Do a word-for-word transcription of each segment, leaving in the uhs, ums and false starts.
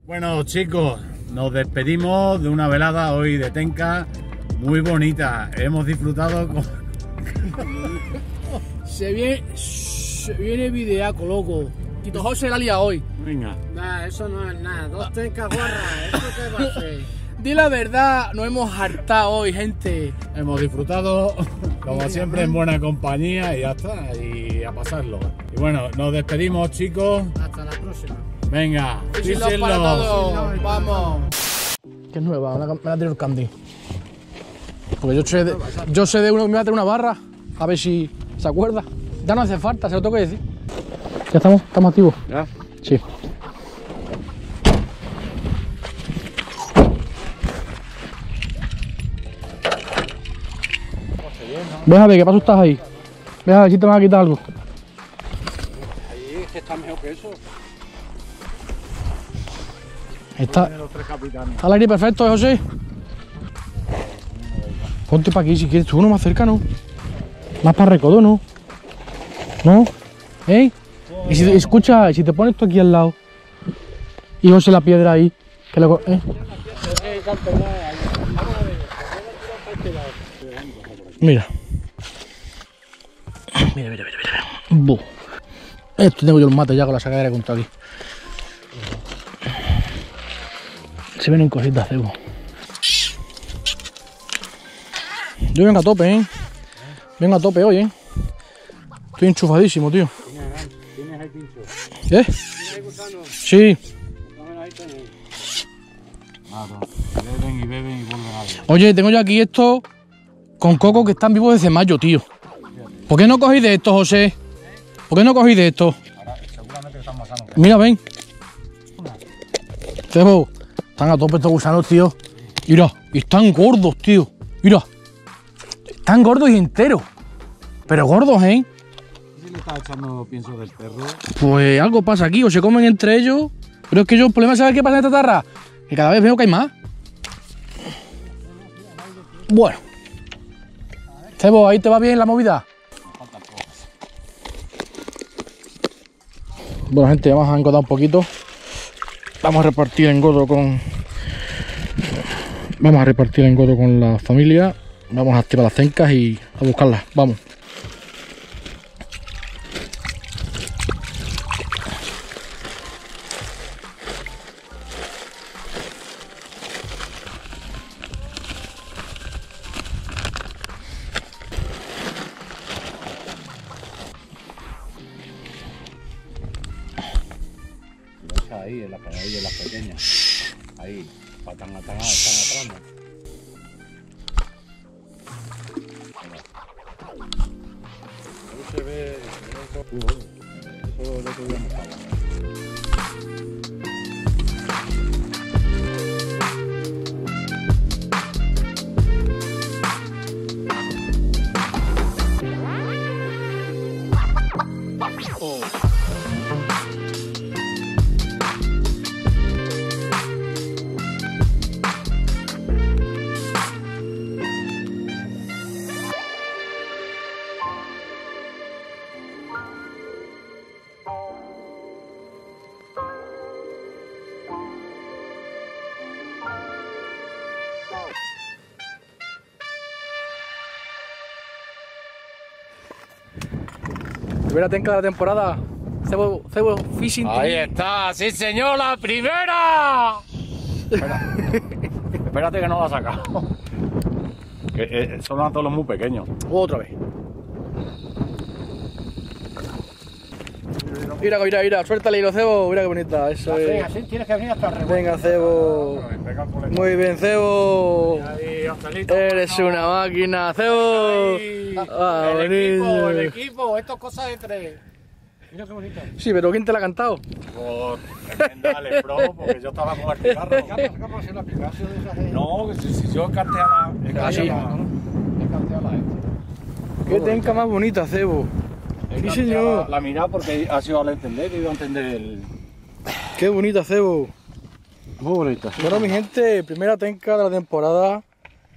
Bueno, chicos, nos despedimos de una velada hoy de Tenca muy bonita. Hemos disfrutado con... se viene, se viene videaco, loco. Tito José la lía hoy. Venga. Nah, eso no es nada. Dos tencas guarras. ¿Eso qué va a ser? Di la verdad, nos hemos hartado hoy, gente. Hemos disfrutado, como siempre, en buena compañía y ya está. Y a pasarlo. Y bueno, nos despedimos, chicos. Hasta la próxima. Venga, Fíjenlo para todos. Vamos. Que es nueva, me la tiro el candy. Porque yo sé de, yo sé de uno que me va a traer una barra. A ver si se acuerda. Ya no hace falta, se lo tengo que decir. Ya estamos, estamos activos. ¿Ya? Sí. Ves a ver, ¿qué paso estás ahí? Ves a ver si te van a quitar algo. Ahí es que está mejor que eso. Está, Los tres capitanes. está al aire perfecto, ¿eh, José? Ponte para aquí si quieres, tú uno más cerca, ¿no? Más para recodo, ¿no? ¿No? ¿Eh? Y si te, escucha, si te pones tú aquí al lado y José la piedra ahí, que luego, ¿eh? Mira. Mira, mira, mira, mira. Buh. Esto tengo yo el mate ya con la sacadera que aquí. Se vienen cositas, cebo. Yo vengo a tope, ¿eh? Vengo a tope hoy, ¿eh? Estoy enchufadísimo, tío. ¿Tienes el pincho? ¿Eh? ¿Tienes el gusano? Sí. Dámelo ahí, tenéis. Nada, beben y beben y vuelven a beber. Oye, tengo yo aquí esto con coco que están vivos desde mayo, tío. ¿Por qué no cogéis de esto, José? ¿Por qué no cogéis de esto? Ahora seguramente están más sanos. Mira, ven. Cebo, están a tope estos gusanos, tío. Mira, y están gordos, tío. Mira. Están gordos y enteros. Pero gordos, ¿eh? ¿Si le estás echando pienso del perro? Pues algo pasa aquí, o se comen entre ellos. Pero es que yo, el problema, ¿sabes qué pasa en esta tarra? Que cada vez veo que hay más. Bueno. Cebo, ¿ahí te va bien la movida? Bueno, gente, vamos a engordar un poquito. Vamos a repartir engordo con... Vamos a repartir engordo con la familia. Vamos a activar las cencas y a buscarlas. Vamos. Ahí, en la ahí, en las pequeñas. Ahí, para tan tan atrás, ¿no? Ahí se ve eso, eso es lo que voy a mostrar. Primera tenca de la temporada. Cebo, Cebo Fishing Ahí T V. está, sí señor, la primera. Espera. Espérate que no la ha sacado. Que, eh, son atolos muy pequeños. Otra vez. Mira, mira, mira, suéltale hilo, Cebo. Mira qué bonita. Eso es. Así tienes que venir hasta el revés. Venga, Cebo. Muy bien, Cebo. Eres una máquina, Cebo. Ah, el equipo, bonito. el equipo, esto es cosa de tres. Mira qué bonito. Sí, pero ¿quién te la ha cantado? Por tremenda Lepro, porque yo estaba con el cigarro. No, si, si yo canté a la. he Ah, sí. canté a la- he canté a la esta. Qué tenca más bonita, Cebo. He Sí, canté a señor. La, la mirada porque ha sido al entender, he ido a entender el. Qué bonita, Cebo. Muy bonita. Bueno, mi gente, primera tenca de la temporada.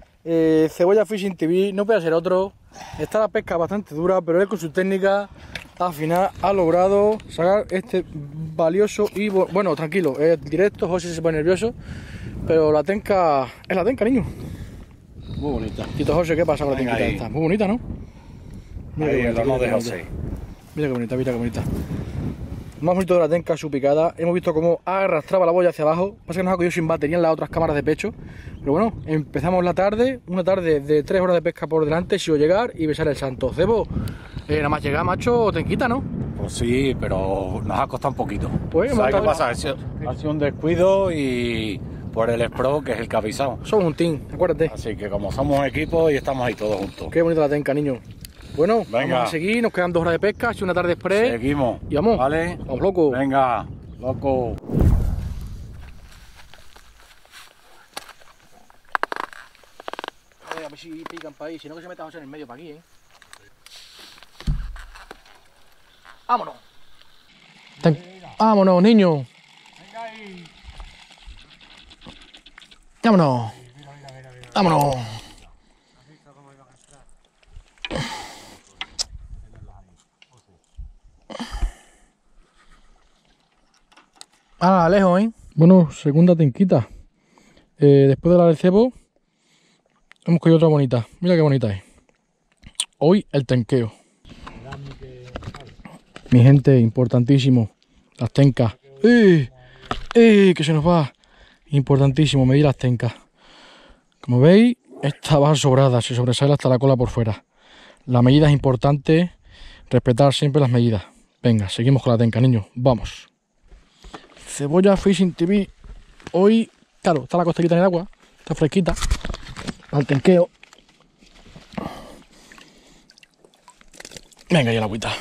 Eh, Cebolla Fishing T V, no puede ser otro. Está la pesca bastante dura, pero él con su técnica al final ha logrado sacar este valioso y bo- bueno, tranquilo, es directo, José se pone nervioso, pero la tenca es la tenca, niño. Muy bonita. Tito José, ¿qué pasa con la Venga tenquita ahí. esta? Muy bonita, ¿no? Mira Ahí qué el bonita, horno mira de qué bonita. José. Mira qué bonita, mira qué bonita. Lo más bonito de la tenca, su picada. Hemos visto cómo arrastraba la boya hacia abajo. Pasa que nos ha cogido sin batería en las otras cámaras de pecho. Pero bueno, empezamos la tarde, una tarde de tres horas de pesca por delante, si o llegar y besar el santo. Cebo, eh, nada más llegar, macho, tenquita, ¿no? Pues sí, pero nos ha costado un poquito. Pues, hemos ¿Sabes qué estado- pasa? Ha sido, ha sido un descuido y por el Spro, que es el que ha avisado. Somos un team, acuérdate. Así que como somos un equipo y estamos ahí todos juntos. Qué bonita la tenca, niño. Bueno, Venga. vamos a seguir, nos quedan dos horas de pesca, ha sido una tarde express. Seguimos. Y vamos, ¿Vale? vamos loco. Venga, loco. A ver, a ver si pican para ahí, si no que se meta José en el medio para aquí, ¿eh? ¡Vámonos! Ten- ¡Vámonos, niño! ¡Vámonos! ¡Vámonos! Ah, lejos, ¿eh? Bueno, segunda tenquita. Eh, después de la del cebo, hemos cogido otra bonita. Mira qué bonita es. Hoy el tenqueo. Mi gente, importantísimo. Las tencas. ¡Eh! ¡Eh! Que se nos va. Importantísimo, medir las tencas. Como veis, esta va sobrada. Se sobresale hasta la cola por fuera. La medida es importante. Respetar siempre las medidas. Venga, seguimos con la tenca, niños. Vamos. Cebolla Fishing T V. Hoy, claro, está la costelita en el agua. Está fresquita. Al tenqueo. Venga, ya la agüita.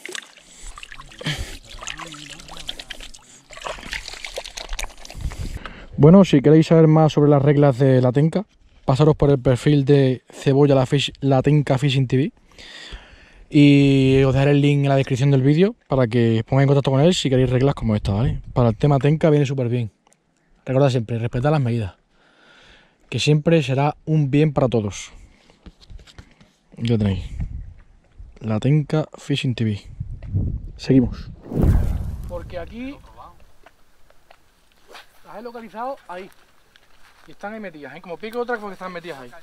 Bueno, si queréis saber más sobre las reglas de la tenca, pasaros por el perfil de Cebolla la, Fish, la Tenca Fishing T V. Y os dejaré el link en la descripción del vídeo para que os pongáis en contacto con él si queréis reglas como esta, ¿vale? Para el tema tenca viene súper bien. Recordad siempre, respetad las medidas. Que siempre será un bien para todos. Ya tenéis. La Tenca Fishing T V. Seguimos. Porque aquí las he localizado ahí. Y están ahí metidas, ¿eh? Como pico otra porque están metidas ahí.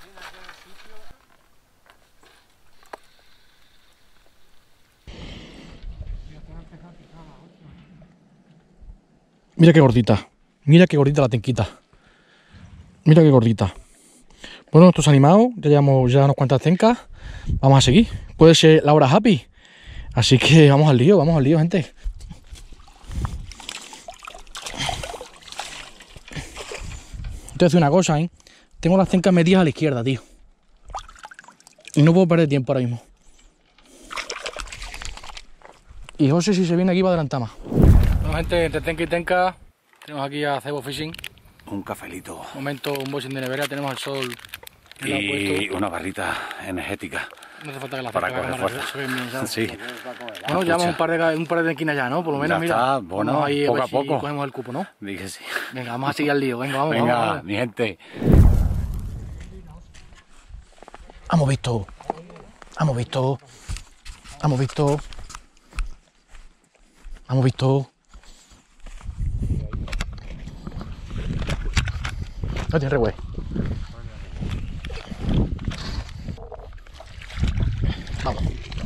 Mira qué gordita. Mira qué gordita la tenquita. Mira qué gordita. Bueno, estos animados, ya llevamos ya unas cuantas tencas. Vamos a seguir. Puede ser la hora happy. Así que vamos al lío, vamos al lío, gente. Te voy a decir una cosa, ¿eh? Tengo las tencas metidas a la izquierda, tío. Y no puedo perder tiempo ahora mismo. Y José, si se viene aquí, va a adelantar más. Bueno, gente, entre tenca y tenca, tenemos aquí a Cebo Fishing. Un cafelito. Momento, un boxing de nevera, tenemos al sol. en la Y puesto. una barrita energética. No hace falta que la para acerque a la coger cámara, fuerza. se ven bien, ¿sabes? Sí. Bueno, llevamos un par de, un par de tenquinas ya, ¿no? Por lo menos, Ya mira. está, bueno, vamos ahí poco ver a si poco. cogemos el cupo, ¿no? Dije sí. Venga, vamos a seguir al lío. Venga, vamos, Venga, vamos, vamos. mi gente. Hemos visto. Hemos visto. Hemos visto. Hemos visto. No tiene regüey. Vamos.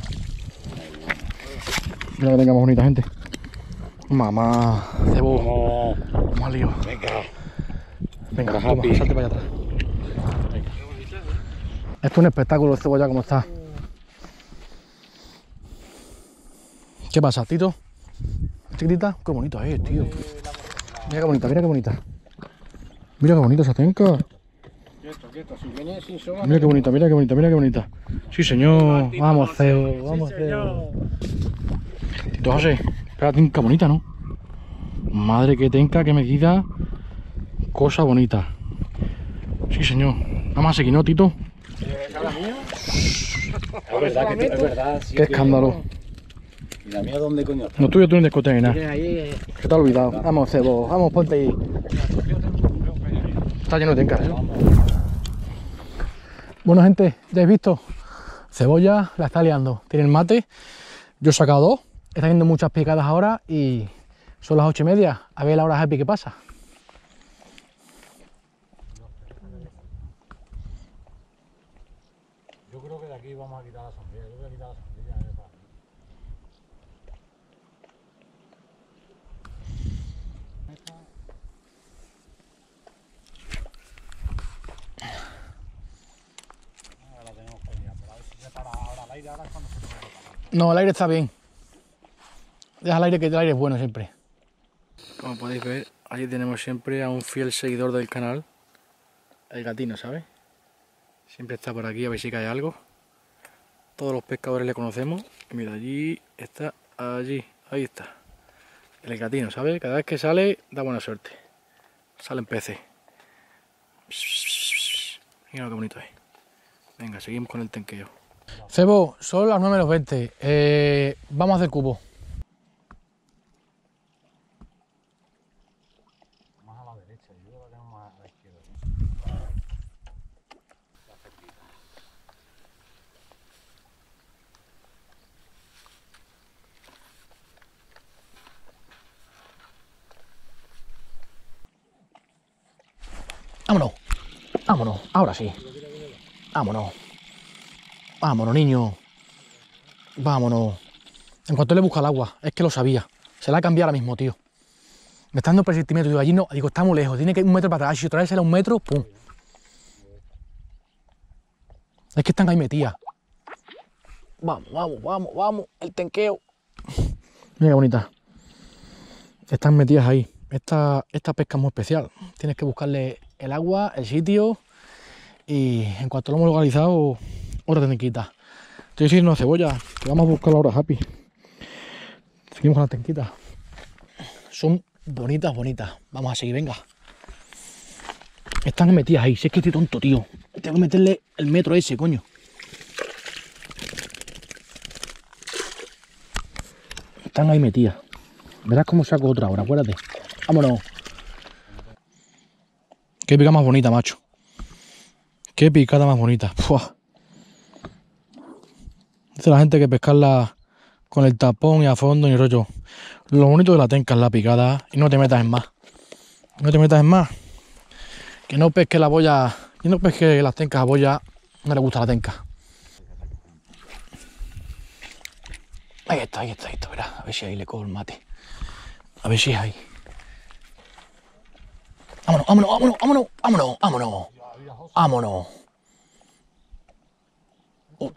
Mira que tengamos bonita gente. Mamá, cebo. Vamos. Vamos al lío. Venga. Venga, Para toma, happy. salte para allá atrás. Esto es un espectáculo, el cebolla como está. ¿Qué pasa, Tito? Chiquitita, qué bonita es, tío. Mira qué bonita, mira qué bonita. Mira qué bonita esa tenca. Quieto, quieto, si viene sin soga. Mira qué bonita, mira qué bonita, mira qué bonita. Sí, señor. Vamos, Cebo, vamos, Cebo. Tito José, espera, tenca bonita, ¿no? Madre que tenca, qué medida. Cosa bonita. Sí, señor. Vamos a seguir, ¿no, Tito? Es verdad, que es verdad. Sí, Qué escándalo. ¿Y la mía dónde coño está? No tuyo, tú no discoteca ni nada. Tienes ahí. Que te ha olvidado. Vamos, Cebo, vamos, ponte ahí. Está lleno de tencas, ¿eh? Bueno, gente, ya habéis visto. Cebolla la está liando. Tiene el mate. Yo he sacado dos. Está haciendo muchas picadas ahora y son las ocho y media. A ver la hora happy que pasa. Yo creo que de aquí vamos a quitar la sombrilla. Yo voy a quitar la sombrilla. Eh, para... Ahora tenemos que ir, pero a ver si se para ahora el aire. Ahora es cuando se pone el calor. No, el aire está bien. Deja el aire, que el aire es bueno siempre. Como podéis ver, ahí tenemos siempre a un fiel seguidor del canal, el gatino, ¿sabes? Siempre está por aquí a ver si cae algo. Todos los pescadores le conocemos. Y mira, allí está, allí, ahí está. El gatino, ¿sabes? Cada vez que sale, da buena suerte. Salen peces. Mira qué bonito es. Venga, seguimos con el tenqueo. Cebo, son las nueve menos veinte. Eh, vamos a hacer cubo. Más a la derecha, yo creo que tenemos más a la izquierda. Vámonos, vámonos, ahora sí. Vámonos. Vámonos, niño. Vámonos. En cuanto le busca el agua, es que lo sabía. Se la ha cambiado ahora mismo, tío. Me está dando persistimiento. Digo, allí no, digo, está muy lejos. Tiene que ir un metro para atrás. Si otra vez será un metro, pum. Es que están ahí metidas. Vamos, vamos, vamos, vamos. El tenqueo. Mira qué bonita. Están metidas ahí. Esta, esta pesca es muy especial. Tienes que buscarle el agua, el sitio. Y en cuanto lo hemos localizado, otra tenquita. Estoy diciendo cebolla, que vamos a buscar ahora, Happy. Seguimos con las tenquitas. Son bonitas, bonitas. Vamos a seguir, venga. Están metidas ahí. Si es que estoy tonto, tío. Tengo que meterle el metro ese, coño. Están ahí metidas. Verás cómo saco otra ahora, acuérdate. Vámonos. Qué pica más bonita, macho. Qué picada más bonita. Puah. Dice la gente que pescarla con el tapón y a fondo y rollo. Lo bonito de la tenca es la picada y no te metas en más. No te metas en más. Que no pesque la boya. Que no pesque las tencas a boya. No le gusta la tenca. Ahí está, ahí está, ahí está. Verá, a ver si ahí le cojo el mate. A ver si es ahí. Vámonos, vámonos, vámonos, vámonos, vámonos, vámonos. Vámonos. Oh.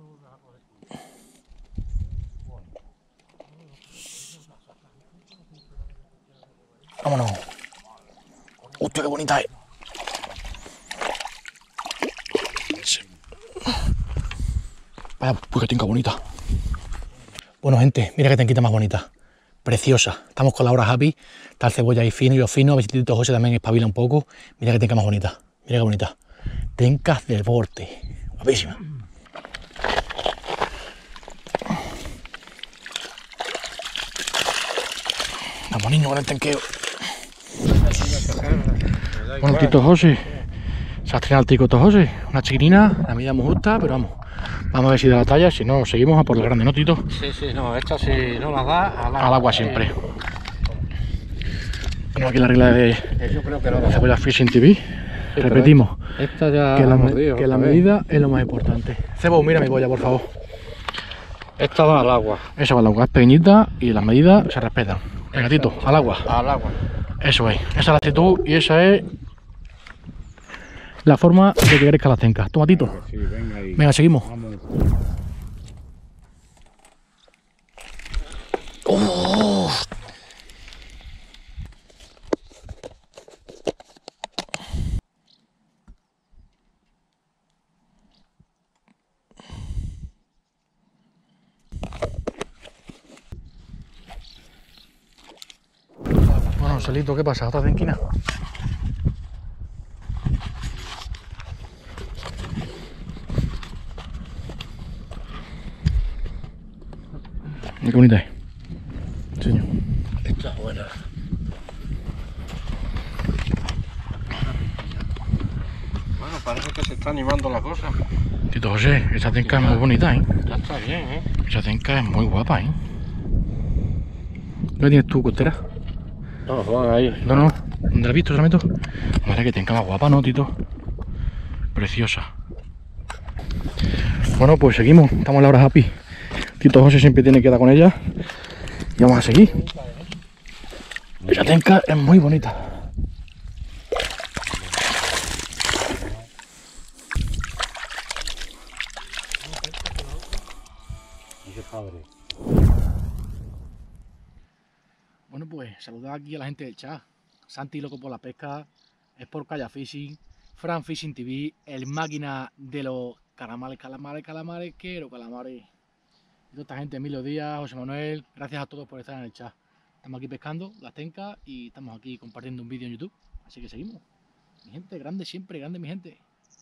Vámonos. Hostia, qué bonita es. Vaya, pues qué tenca bonita. Bueno, gente, mira qué tenquita más bonita. Preciosa. Estamos con la hora Happy. Está el cebolla ahí fino y los finos. A ver si Tito José también espabila un poco. Mira qué tenca más bonita. Mira qué bonita. Tencas del Borte. Guapísima. Vamos, niño, con el tenqueo. Bueno, Tito José. Se ha estrenado el Tito José. Una chiquinina, la medida muy justa, pero vamos. Vamos a ver si da la talla, si no, seguimos a por el grande, ¿no, Tito? Sí, sí, no, esta si no la da al agua, al agua siempre. Tenemos aquí la regla de Yo creo que no Cebolla Fishing T V. Sí, repetimos esta ya que la, mordido, que la medida es lo más importante. Cebo, mira mi boya, por favor. Esta va al agua. Esa va al agua, es pequeñita y las medidas se respetan. Venga, Tito, al agua. Al agua. Eso es, esa es la actitud y esa es la forma de que crezca las tencas. Toma, Tito. Sí, venga, ahí. Venga, seguimos. Vamos. ¡Oh! Bueno, Celito, ¿qué pasa? ¿Otra tenquina? Qué bonita es. Señor. Esta es buena. Bueno, parece que se está animando la cosa. Tito José, esa tenca es muy bonita, ¿eh? Ya está bien, ¿eh? Esa tenca es muy guapa, ¿eh? ¿Dónde tienes tu costera? No, Juan, ahí. No, no. ¿Dónde la has visto, Salamito? Madre que tenga más guapa, ¿no, Tito? Preciosa. Bueno, pues seguimos. Estamos en la hora happy. Tito José siempre tiene que dar con ella. Y vamos a seguir. La tenca es muy bonita. Bueno, pues saludar aquí a la gente del chat. Santi loco por la pesca, Sport Kayak Fishing, Fran Fishing T V, el máquina de los calamares, calamares, calamares, quiero calamares. Y toda esta gente, Emilio Díaz, José Manuel, gracias a todos por estar en el chat. Estamos aquí pescando las tencas y estamos aquí compartiendo un vídeo en YouTube. Así que seguimos. Mi gente, grande siempre, grande mi gente.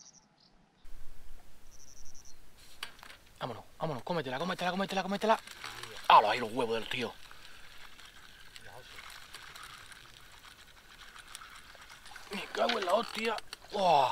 Vámonos, vámonos, cómetela, cómetela, cómetela, cómetela. ¡Ah, ahí los huevos del tío! Me cago en la hostia. ¡Oh!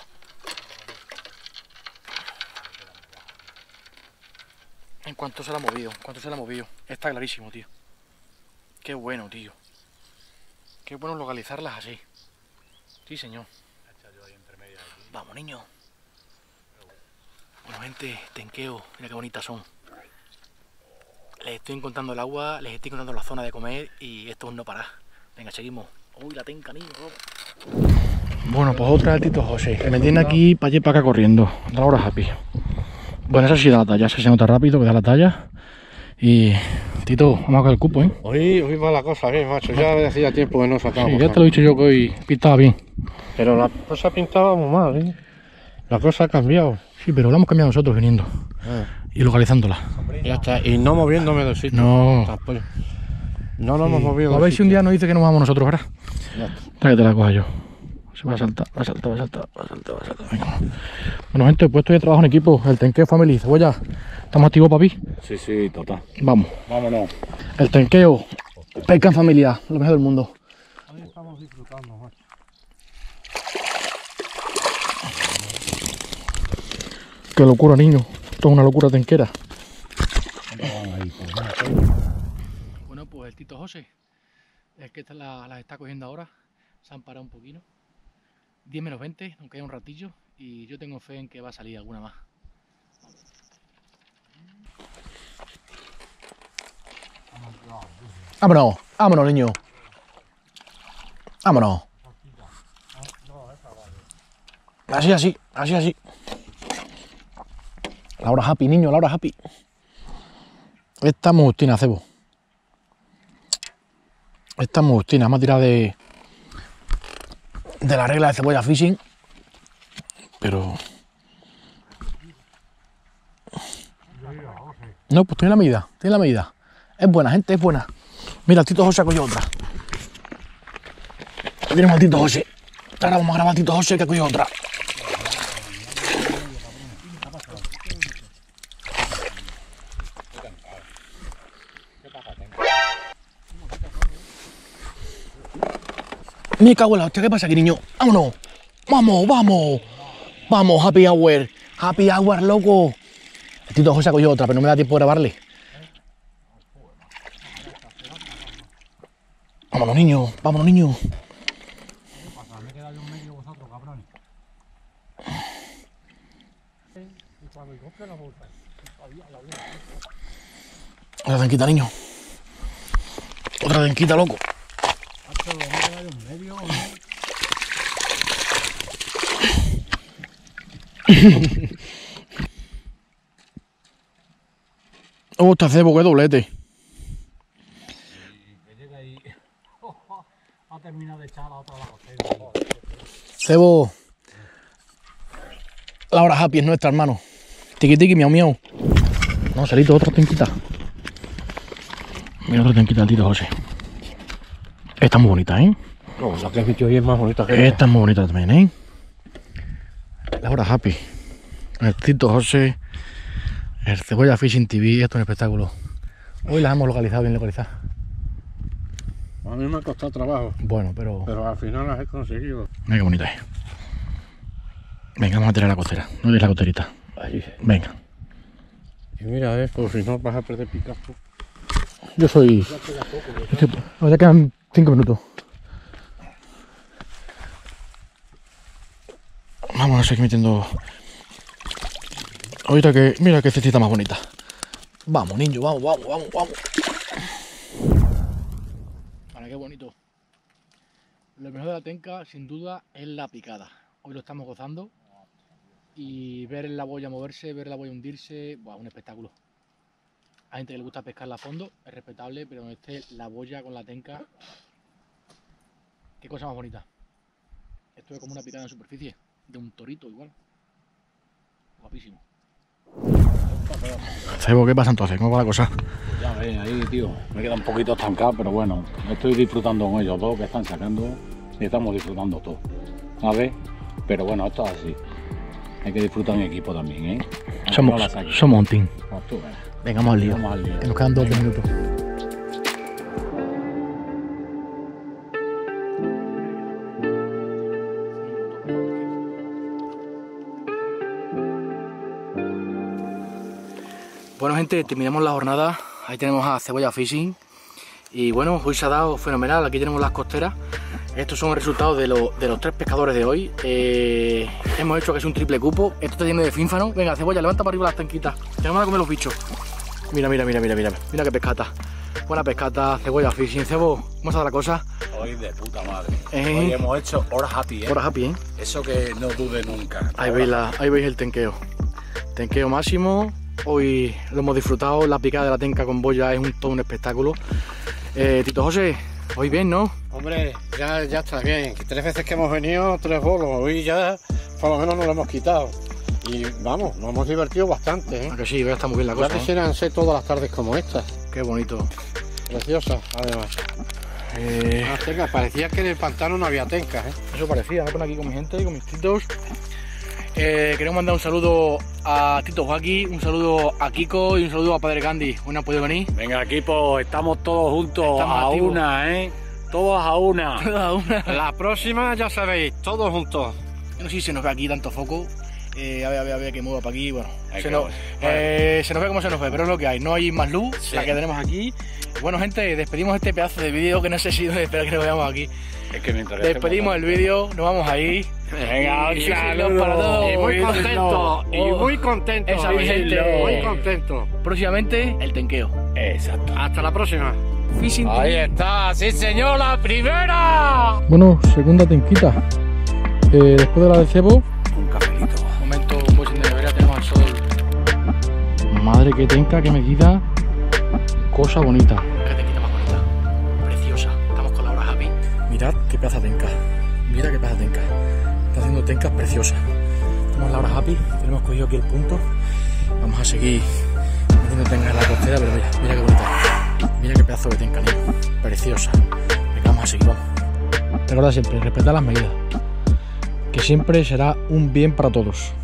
En cuanto se la ha movido, en cuanto se la ha movido. Está clarísimo, tío. Qué bueno, tío. Qué bueno localizarlas así. Sí, señor. Vamos, niño. Bueno, gente, tenqueo. Mira qué bonitas son. Les estoy encontrando el agua, les estoy encontrando la zona de comer y esto es un no parar. Venga, seguimos. Uy, la tenca, niño. Bueno, pues otra del Tito José. Que me tiene aquí para allá y para acá corriendo. Da la hora happy. Bueno, esa sí da la talla, esa se nota rápido que da la talla. Y Tito, vamos a coger el cupo, ¿eh? Hoy, hoy va la cosa bien, macho. Ya hacía tiempo que no sacábamos. Sí, ya te lo he dicho yo que hoy pintaba bien. Pero la cosa pintaba muy mal, ¿eh? La cosa ha cambiado. Sí, pero lo hemos cambiado nosotros viniendo. Ah. Y localizándola. Ya está. Y no moviéndome del sitio. No. Tampoco. No nos Sí. hemos movido. A ver si un día nos dice que nos vamos nosotros ahora. Ya está. Para que te la coja yo. Se va a saltar, va a saltar, va a saltar, va a saltar, va a saltar. Venga. Bueno, gente, puesto de trabajo en equipo. El tenqueo family. Cebolla. ¿Estamos activos, papi? Sí, sí, total. Vamos. Vámonos. El tenqueo. Pesca en familia. Lo mejor del mundo. Hoy estamos disfrutando, macho. Qué locura, niño. Esto es una locura tenquera. Bueno, pues el Tito José es que las la está cogiendo ahora. Se han parado un poquito. diez menos veinte, aunque hay un ratillo. Y yo tengo fe en que va a salir alguna más. Vámonos, vámonos, niño. Vámonos. Así, así, así, así. La hora happy, niño, la hora happy. Esta Agustina, cebo. Esta Agustina, me ha tirado de... de la regla de cebolla fishing. Pero... no, pues tiene la medida, tiene la medida. Es buena, gente, es buena. Mira, el Tito José ha cogido otra. Aquí tenemos al Tito José. Ahora vamos a grabar al Tito José que ha cogido otra. Me cago en la hostia, ¿qué pasa aquí, niño? ¡Vámonos! ¡Vamos, vamos! ¡Vamos, happy hour! ¡Happy hour, loco! El Tito José ha cogido otra, pero no me da tiempo de grabarle. Vámonos, niño, vámonos, niño. Me he quedado yo en medio vosotros, cabrones. Y cuando coge la bolsa, Otra denquita, niño. Otra denquita, loco. me he quedado yo en medio. Oh, está cebo, qué doblete. Ha terminado de echar la otra la Cebo. La hora happy es nuestra, hermano. Tiki tiki, miau miau. No, Celito, otra tenquita. Mira otra tenquita del Tito José. Esta es muy bonita, ¿eh? No, la que has dicho hoy es más bonita que Esta es muy bonita también, ¿eh? La hora happy. El Tito José. El Cebolla Fishing T V. Esto es un espectáculo. Hoy las hemos localizado, bien localizadas. A mí me ha costado trabajo, Bueno, pero... pero al final las he conseguido. mira qué bonita es. Venga, vamos a tirar la costera. No es la costerita. Ahí. Venga. Y mira, eh, por si no vas a perder Picasso. Yo soy... Ya quedan cinco minutos. Vamos a seguir metiendo... Ahorita que... Mira qué cestita más bonita. Vamos, niño, vamos, vamos, vamos, vamos. Para qué bonito. Lo mejor de la tenca, sin duda, es la picada. Hoy lo estamos gozando. Y ver la boya moverse, ver la boya hundirse, buah, un espectáculo. Hay gente que le gusta pescarla a fondo, es respetable, pero en este, la boya con la tenca, qué cosa más bonita. Esto es como una picada en superficie, de un torito igual. Guapísimo. Cebo, ¿qué pasa entonces? ¿Cómo va la cosa? Ya ves, ahí, tío, me queda un poquito estancado, pero bueno, estoy disfrutando con ellos dos que están sacando y estamos disfrutando todo, ¿sabes? Pero bueno, esto es así. Hay que disfrutar en equipo también, ¿eh? Somos, no somos un team. Pues tú, ¿eh? Venga, vamos al lío. Vamos al lío. Que nos quedan dos o tres minutos. Bueno, gente, terminamos la jornada. Ahí tenemos a Cebolla Fishing. Y bueno, hoy se ha dado fenomenal. Aquí tenemos las costeras. Estos son el resultado de, lo, de los tres pescadores de hoy. Eh, hemos hecho que es un triple cupo. Esto está lleno de fínfano. Venga, Cebolla, levanta para arriba las tanquitas. Que nos van a comer los bichos. Mira, mira, mira, mira, mira. Mira qué pescata. Buena pescata, Cebolla Fishing. Cebo, ¿cómo está la cosa? Hoy de puta madre. Eh. Hoy hemos hecho hora happy, ¿eh? Hora happy, ¿eh? Eso que no dude nunca. Ahí veis, la, ahí veis el tenqueo. Tenqueo máximo. Hoy lo hemos disfrutado. La picada de la tenca con boya es un, todo un espectáculo. Eh, Tito José, hoy bien, ¿no? Hombre, ya, ya está bien. Tres veces que hemos venido, tres bolos. Hoy ya por lo menos nos lo hemos quitado. Y vamos, nos hemos divertido bastante, ¿eh? Ah, que sí, ya está muy bien la Ya cosa, ¿no? quisieran ser todas las tardes como estas. Qué bonito. Preciosas, además. Eh, Las tencas, parecía que en el pantano no había tencas, ¿eh? eso parecía, me pongo aquí con mi gente, con mis titos. Eh, queremos mandar un saludo a Tito Joaquín, un saludo a Kiko y un saludo a Padre Candy. ¿Hoy no ha podido venir? Venga, equipo, estamos todos juntos Estamos a activos. una, ¿eh? Todos a una. Cada una. La próxima, ya sabéis, todos juntos. No sé si se nos ve aquí tanto foco. Eh, a ver, a ver, a ver que mueva para aquí. Bueno, Hay se que- nos, bueno. eh, se nos ve como se nos ve, pero es lo que hay. No hay más luz, Sí. la que tenemos aquí. Bueno, gente, despedimos este pedazo de vídeo que no sé si espero que nos veamos aquí. Es que mientras Despedimos el vídeo, nos vamos ahí. Venga, un Y saludo. saludos para todos. Y muy Oh, contento, y oh, muy contento. esa mi gente. Muy contento. Próximamente, el tenqueo. Exacto. Hasta la próxima. Fishing Ahí está, sí señor, la primera. Bueno, segunda tenquita. Eh, después de la de cebo. Un cafelito. Momento, pues en nevera tenemos al sol. Madre que tenca, que medida. Cosa bonita. Qué tenquita más bonita. Preciosa. Estamos con la hora happy. Mirad qué pedazo de tenca. Mira qué pedazo de tenca. Está haciendo tencas preciosas. Estamos en la hora happy. Tenemos cogido aquí el punto. Vamos a seguir metiendo tencas en la costera, pero mira, mira qué bonita. Mira qué pedazo de tenca, niño. Preciosa. Venga, vamos a seguir, vamos. Recuerda siempre, respetar las medidas. Que siempre será un bien para todos.